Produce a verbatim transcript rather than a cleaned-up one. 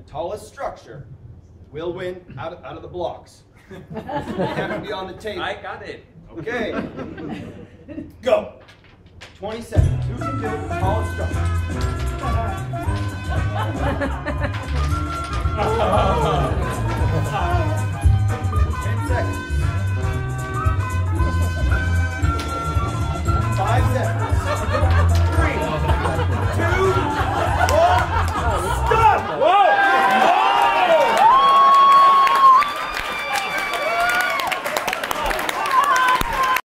tallest structure will win out of, out of the blocks. They have to be on the table. I got it. Okay. Go. twenty seconds. Who can do the tallest structure?